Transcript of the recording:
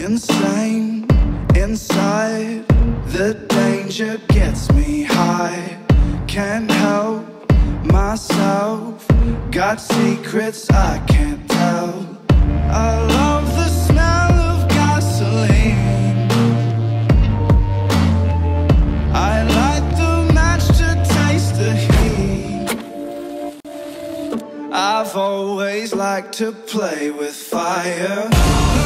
insane inside. The danger gets me high. Can't help myself. Got secrets I can't tell. I love the smell of gasoline. I light the match to taste the heat. I've always liked to play with fire.